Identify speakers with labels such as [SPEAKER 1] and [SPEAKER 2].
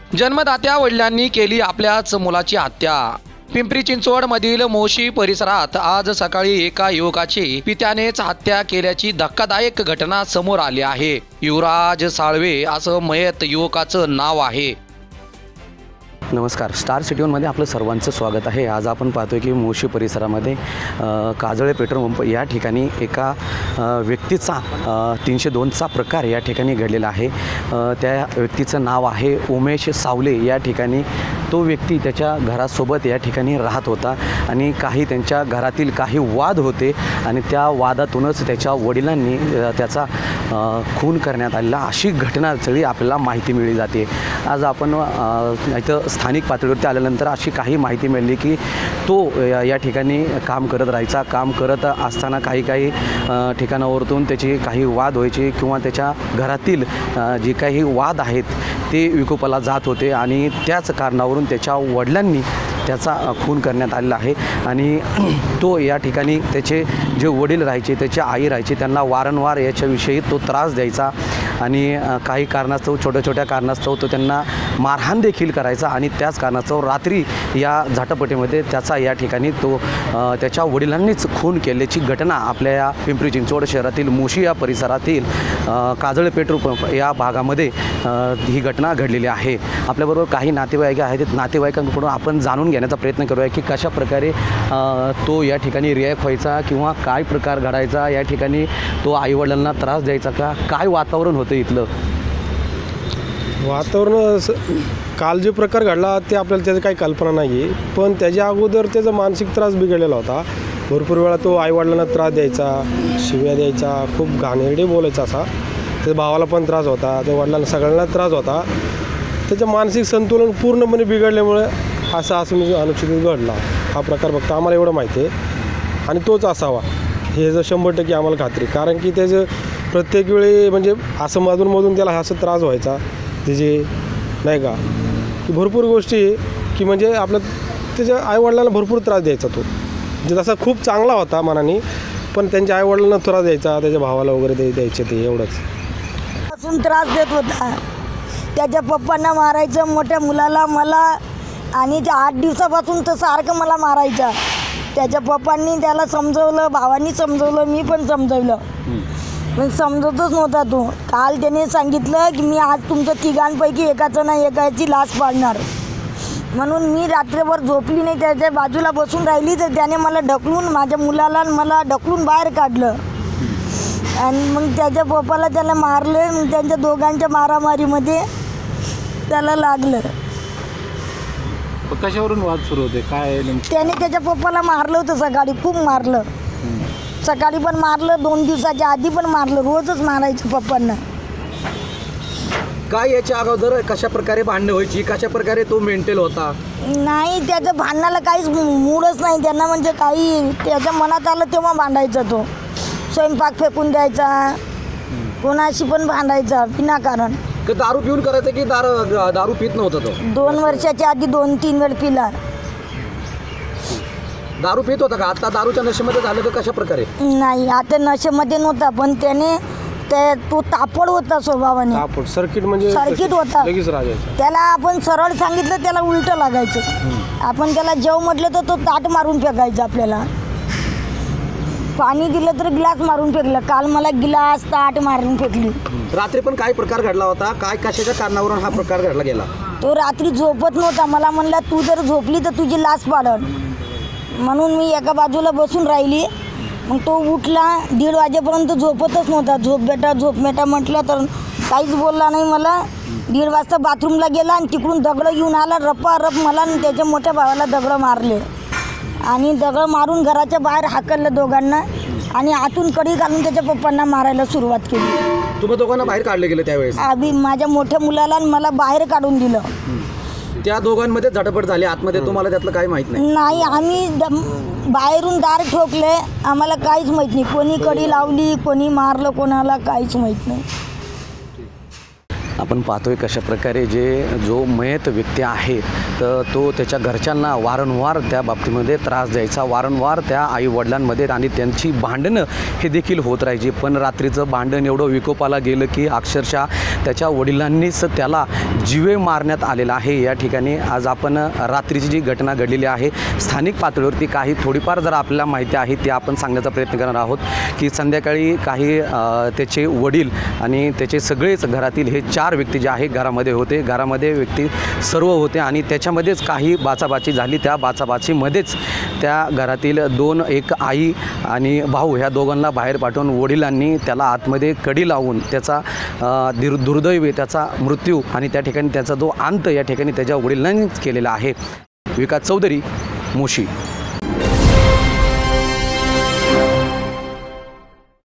[SPEAKER 1] जन्मदात्या वडिलांनी केली आपल्याच मुलाची हत्या। पिंपरी चिंचवडमधील मोशी परिसरात आज सकाळी एका युवकाची पित्यानेच हत्या केल्याची धक्कादायक घटना समोर आली आहे। युवराज साळवे असं मयत युवकाचं नाव आहे।
[SPEAKER 2] नमस्कार, स्टार सिटी मध्ये आपलं सर्वांचं स्वागत आहे। आज आपण पाहतोय की मोशी परिसरामध्ये काजळे पेट्रोल पंप या ठिकाणी एका व्यक्तीचा 302चा प्रकार या ठिकाणी घडलेला आहे। त्या व्यक्तीचं नाव आहे उमेश सावले। या ठिकाणी तो व्यक्ती त्याच्या घरासोबत या ठिकाणी राहत होता आणि त्यांच्या घरातील काही वाद होते आणि त्या वादातूनच त्याच्या वडिलांनी त्याचा खून करण्यात आलेला अशी घटना सगळी आपल्याला माहिती मिळली जाते। आज आपण इथं स्थानिक पातळीवरती आल्यानंतर अशी काही माहिती मिळाली की तो या ठिकाणी काम करत असताना काही ठिकाणावरून त्याची काही वाद व्हायचे किंवा त्याच्या घरातील जे काही वाद आहेत ते विकोपाला जात होते आणि त्याच कारणावरून त्याच्या वडिलांनी त्याचा खून करण्यात आलेला आहे। आणि तो या ठिकाणी त्याचे जे वडील राहायचे, त्याची आई राहायची, त्यांना वारंवार याच्याविषयी तो त्रास द्यायचा आणि काही कारणास्तव छोट्या कारणास्तव तो त्यांना मारहाण देखील करायचा आणि त्याच कारणास्तव रात्री या झटापटीमध्ये त्याचा या ठिकाणी तो त्याच्या वडिलांनीच खून केल्याची घटना आपल्या या पिंपरी चिंचवड शहरातील मोशी या परिसरातील काजळे पेट्रोल पंप या भागामध्ये ही घटना घडलेली आहे। आपल्याबरोबर काही नातेवाईक आहेत, नातेवाईकांकडून आपण जाणून घेण्याचा प्रयत्न करूया की कशा प्रकारे तो या ठिकाणी रिॲक्ट व्हायचा किंवा काय प्रकार घडायचा, या ठिकाणी तो आईवडिलांना त्रास द्यायचा का, काय वातावरण होतं इथलं।
[SPEAKER 3] वातावरण काल जे प्रकार घडला ते आपल्याला त्याची काही कल्पना नाही आहे, पण त्याच्या अगोदर त्याचा मानसिक त्रास बिघडलेला होता। भरपूर वेळा तो आईवडिलांना त्रास द्यायचा, शिव्या द्यायचा, खूप घाणेरडे बोलायचा असा। त्याच्या भावाला पण त्रास होता, त्या वडिलांना सगळ्यांना त्रास होता। त्याचं मानसिक संतुलन पूर्णपणे बिघडल्यामुळे असा अनुचित घडला हा प्रकार। फक्त आम्हाला एवढं माहिती आहे आणि तोच असावा हे जर 100% आम्हाला खात्री, कारण की त्याचं प्रत्येक वेळी म्हणजे असं मधून त्याला असं त्रास व्हायचा त्याचे नाही का, की भरपूर गोष्टी की म्हणजे त्याच्या आईवडिलांना भरपूर त्रास द्यायचा तो, म्हणजे तसा खूप चांगला होता मनाने, पण त्यांच्या आईवडिलांना त्रास द्यायचा, त्याच्या भावाला वगैरे द्यायचे ते एवढंच
[SPEAKER 4] पासून त्रास देत होता। त्याच्या पप्पांना मारायचं, मोठ्या मुलाला, मला, आणि 8 दिवसापासून तर सारखं मला मारायचा। त्याच्या पप्पांनी त्याला समजवलं, भावांनी समजवलं, मी पण समजवलं, पण समजतच नव्हता तो। काल त्याने सांगितलं की मी आज तुमच्या तिघांपैकी एकाचं ना एकाची लाच पाडणार, म्हणून मी रात्रभर झोपली नाही, त्याच्या बाजूला बसून राहिली, तर त्याने मला ढकलून, माझ्या मुलाला मला ढकलून बाहेर काढलं आणि मग त्याच्या पप्पाला त्याला मारलं। मग त्यांच्या दोघांच्या मारामारीमध्ये त्याला लागलं।
[SPEAKER 5] कशावरून वाद सुरू होते काय?
[SPEAKER 4] त्याने त्याच्या पप्पाला मारलं होतं, सकाळी खूप मारलं, सकाळी पण मारलं, 2 दिवसाच्या आधी पण मारलं, रोजच मारायचं पप्पांना।
[SPEAKER 2] काय याच्या अगोदर कशा प्रकारे भांडणं व्हायची, कशा प्रकारे तो मेंटल होता?
[SPEAKER 4] नाही, त्याचं भांडणाला काहीच मूडच नाही त्यांना, म्हणजे काही त्याच्या मनात आलं तेव्हा भांडायचा तो। स्वयंपाक फेकून द्यायचा, कोणाशी पण भांडायचा विनाकारण।
[SPEAKER 2] दारू पिऊन करायचं की दारू पित नव्हता तो?
[SPEAKER 4] 2 वर्षाच्या आधी 2-3 वेळ पिला।
[SPEAKER 2] दारू पित होता का? आता दारूच्या नशेमध्ये झालं का कशा प्रकारे?
[SPEAKER 4] नाही, आता नशेमध्ये नव्हता, पण त्याने तो तापड होता स्वभावाने,
[SPEAKER 3] सर्किट म्हणजे
[SPEAKER 4] सर्किट होता।
[SPEAKER 3] लगेच राजायचा।
[SPEAKER 4] त्याला आपण सरळ सांगितलं त्याला उलटं लागायचं, आपण त्याला जेव म्हटलं तर तो ताट मारून फेकायचा, आपल्याला पाणी दिलं तर ग्लास मारून फेकलं। काल मला गिलास ताट मारून फेकली।
[SPEAKER 2] रात्री पण काय प्रकार घडला होता, काय कशाच्या कारणावरून हा प्रकार घडला गेला?
[SPEAKER 4] तो रात्री झोपत नव्हता, मला म्हणला तू जर झोपली तर तुझी लाच पाडन, म्हणून मी एका बाजूला बसून राहिली। मग तो उठला, 1:30 वाजेपर्यंत झोपतच नव्हता। झोप बेटा म्हटलं तर काहीच बोलला नाही मला। 1:30 वाजता बाथरूमला गेला आणि तिकडून दगडं घेऊन आला, रप्पारप मला आणि त्याच्या मोठ्या भावाला दगडं मारले आणि दगड मारून घराच्या बाहेर हाकललं दोघांना आणि आतून कडी घालून त्याच्या पप्पांना मारायला सुरुवात केली।
[SPEAKER 2] तुम्ही दोघांना बाहेर काढले गेले त्यावेळेस?
[SPEAKER 4] माझ्या मोठ्या मुलाला आणि मला बाहेर काढून दिलं।
[SPEAKER 2] त्या दोघांमध्ये झटापट झाली आतमध्ये, तुम्हाला त्यातलं काही माहित नाही?
[SPEAKER 4] नाही, आम्ही बाहेरून दार ठोकले, आम्हाला काहीच माहीत नाही, कोणी कडी लावली, कोणी मारलं कोणाला, काहीच माहीत नाही।
[SPEAKER 2] आपण पाहतोय कशा प्रकारे जो मयत व्यक्ती आहे तर तो त्याच्या घरच्यांना वारंवार त्या बाबतीमध्ये त्रास द्यायचा, वारंवार त्या आईवडिलांमध्ये आणि त्यांची भांडणं हे देखील होत राहायची. पण रात्रीचं भांडण एवढं विकोपाला गेलं की अक्षरशः त्याच्या वडिलांनीच त्याला जीवे मारण्यात आलेला आहे. या ठिकाणी आज आपण रात्रीची जी घटना घडलेली आहे स्थानिक पातळीवरती काही थोडीफार जर आपल्याला माहिती आहे ती आपण सांगण्याचा प्रयत्न करणार आहोत की संध्याकाळी काही त्याचे वडील आणि त्याचे सगळेच घरातील हे 4 व्यक्ती जे आहे घरामध्ये होते. घरामध्ये व्यक्ती सर्व होते आणि त्याच्यामध्येच काही बाचाबाची झाली. त्या बाचाबाचीमध्येच त्या घरातील एक आई आणि भाऊ ह्या दोघांना बाहेर पाठवून वडिलांनी त्याला आतमध्ये कडी लावून त्याचा दुर्दैवी त्याचा मृत्यू आणि त्या ठिकाणी त्याचा जो अंत या ठिकाणी त्याच्या वडिलांनीच केलेला आहे. विकास चौधरी, मोशी.